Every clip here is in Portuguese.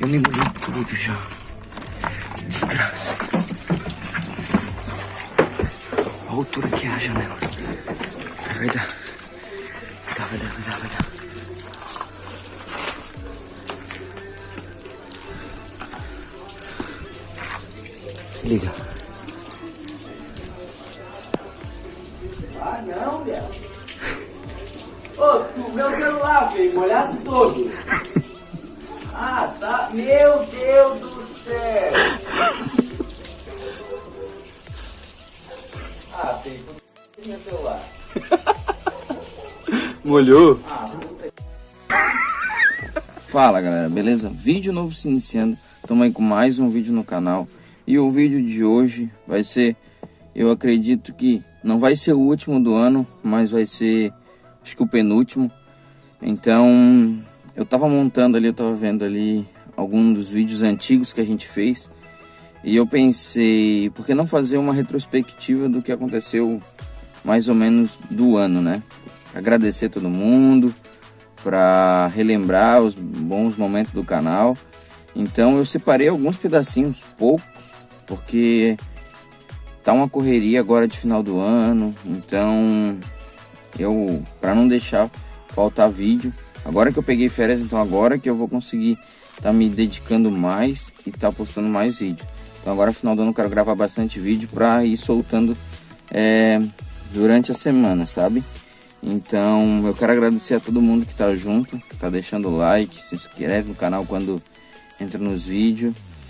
Eu me molhei tudo já. Que desgraça. Olha a altura que é a janela. Vai dar. Vai dar. Se liga. Ah, não, velho. Ô, meu celular, filho, molhasse todo. Ah, tá. Meu Deus do céu. Ah, filho, por que meu celular? Molhou? Ah, puta. Fala galera, beleza? Vídeo novo se iniciando. Estamos aí com mais um vídeo no canal. E o vídeo de hoje vai ser, eu acredito que não vai ser o último do ano, mas vai ser, acho que o penúltimo. Então, eu tava montando ali, eu tava vendo ali alguns dos vídeos antigos que a gente fez. E eu pensei, por que não fazer uma retrospectiva do que aconteceu mais ou menos do ano, né? Agradecer todo mundo, para relembrar os bons momentos do canal. Então eu separei alguns pedacinhos, poucos, porque tá uma correria agora de final do ano. Então eu, para não deixar faltar vídeo, agora que eu peguei férias, então agora que eu vou conseguir tá me dedicando mais e tá postando mais vídeo. Então agora final do ano eu quero gravar bastante vídeo para ir soltando durante a semana, sabe? Então eu quero agradecer a todo mundo que tá junto, tá deixando o like, se inscreve no canal quando entra nos vídeos.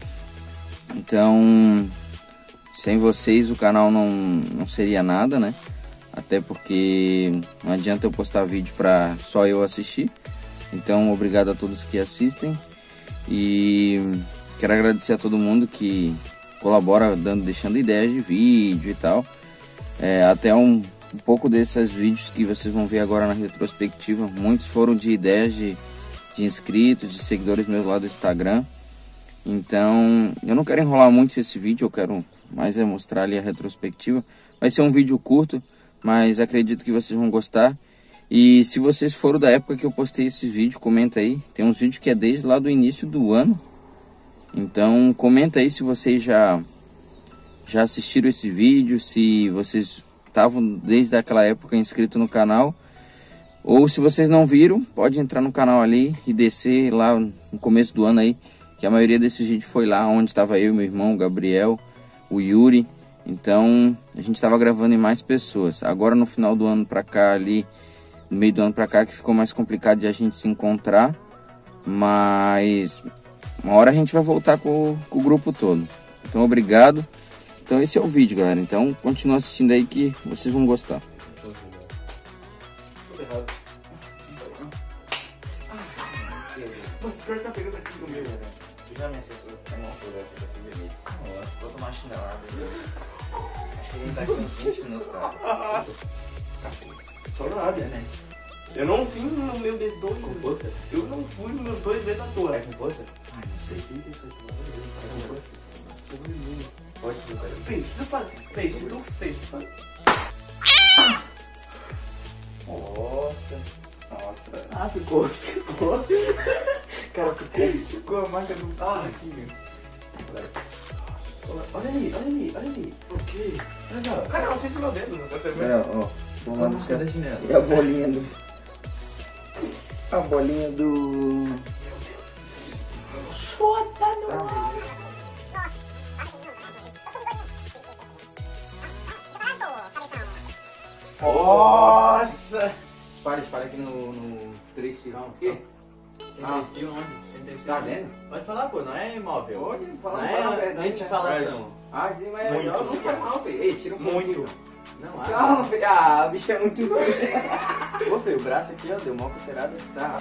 Então sem vocês o canal não seria nada, né? Até porque não adianta eu postar vídeo para só eu assistir. Então obrigado a todos que assistem. E quero agradecer a todo mundo que colabora deixando ideias de vídeo e tal. Até um pouco desses vídeos que vocês vão ver agora na retrospectiva, muitos foram de ideias de inscritos, de seguidores meus lá do Instagram. Então eu não quero enrolar muito esse vídeo, eu quero mais mostrar ali a retrospectiva. Vai ser um vídeo curto, mas acredito que vocês vão gostar. E se vocês foram da época que eu postei esse vídeo, comenta aí. Tem uns vídeos que é desde lá do início do ano. Então comenta aí se vocês já assistiram esse vídeo, se vocês estavam desde aquela época inscrito no canal, ou se vocês não viram, pode entrar no canal ali e descer lá no começo do ano aí, que a maioria desses vídeos foi lá onde estava eu, meu irmão, o Gabriel, o Yuri. Então a gente estava gravando em mais pessoas. Agora no final do ano pra cá ali, no meio do ano pra cá, que ficou mais complicado de a gente se encontrar, mas uma hora a gente vai voltar com o grupo todo. Então obrigado. Então esse é o vídeo, galera. Então continua assistindo aí que vocês vão gostar. Tudo errado. O pior tá pegando aqui comigo, né? Tu já me acertou a mão toda aqui vermelho. Vou tomar chinelada. Acho que a gente tá aqui uns 20 minutos, cara. Só nada, né? Eu não vim no meu D2. Com força? Eu não fui nos meus dois dedos à toa. É com força? Ai, não sei. Que isso aqui? É com força? Pode ir, cara. Fez, tu faz. Fez, tu faz. Nossa. Ah, ficou. Cara, ficou a marca do aqui. Olha ali. O quê? Cara, eu sempre meu dedo, não tá sabendo? Ó. Vamos lá buscar da chinela. E a bolinha do... A bolinha do... Foda no ar. Nossa! Espalha aqui no 3 fios. Calma, aqui. Ah, Tem fio onde? Tem 3 fios. tá dentro? Pode falar, pô, não é imóvel. Pode falar, Não fala a é verdade, antifalação. Ah, mas Muito. não faz mal, filho. Ei, tira um pouquinho. Muito. Não, Calma, filho. Ah, o bicho é muito ruim. Ô, filho, o braço aqui, ó, deu uma coceirada. Tá.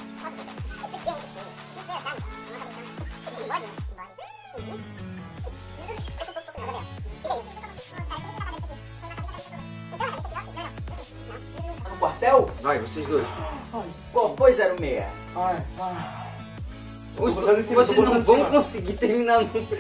No quartel? Vai, vocês dois. Qual foi 06? Vocês não vão conseguir terminar nunca.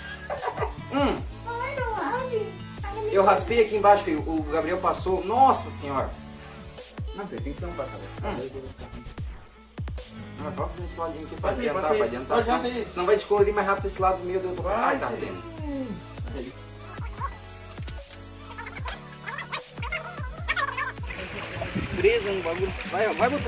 Eu raspei aqui embaixo, filho. O Gabriel passou. Nossa senhora. Não, filho, tem que ser um passado. Coloca nesse ladinho aqui pra Passa aí, adiantar, passa aí. pra adiantar. Adianta aí. Senão vai descolorir mais rápido esse lado meu. Eu tô... Ai, tá ardendo. Presa no bagulho. Vai botar.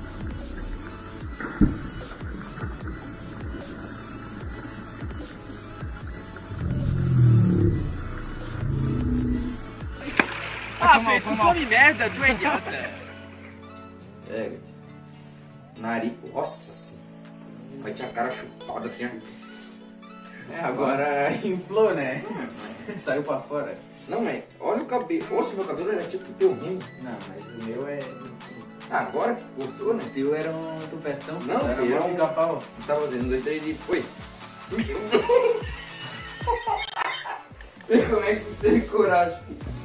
Ah, Fê, tu come merda, tu é idiota. É, nariz, nossa senhora. Vai ter a cara chupada assim. Agora inflou, né? Saiu pra fora. Não, mas olha o cabelo. Nossa, meu cabelo era tipo teu ruim. Não, mas o meu é... Agora que cortou, né? O teu era um tupetão. Não, era filho, um era um- pica-pau. Estava fazendo 1, 2, 3 e foi. Vê como é que tu teve coragem.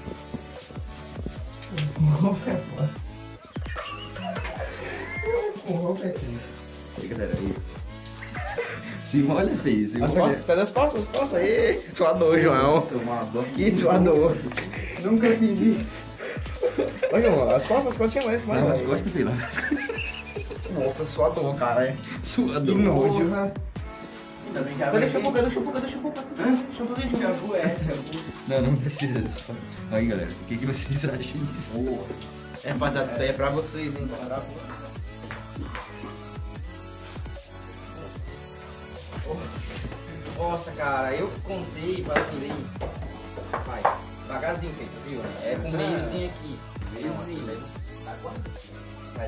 Galera, aí. Se molha, filho. Se molha. Cadê as costas? Aí, suador, João. Que suador. Nunca fiz isso. Ô, João, as costas tinha mais. Lava as costas, filho. Nossa, suador, cara. Suador. Que nojo. Ainda bem que Deixa um pouco. Deixa um pouco. Não precisa disso. Aí, galera, o que vocês acham disso? É, rapaziada, isso aí é pra vocês, hein. Nossa, cara, eu contei, vacilei. Vai, devagarzinho, feito, viu? É com meiozinho aqui. Meio aqui, né? Vai.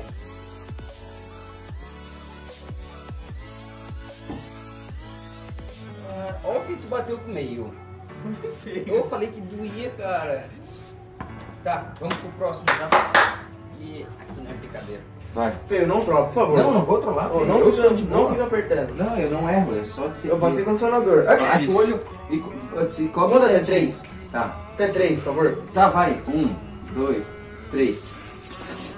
Olha o que tu bateu com o meio. Eu falei que doía, cara. Tá, vamos pro próximo, tá? E aqui não é brincadeira. Vai. Feio, não troca, por favor. Não vou trollar, Ô, filho. não, Eu fica, sou de não boa. fica apertando. Não, eu não erro, é só de ser. Eu passei condicionador. Baixa o olho e se cobre. Conta até 3. Tá. Até 3, por favor. Tá, vai. 1, 2, 3.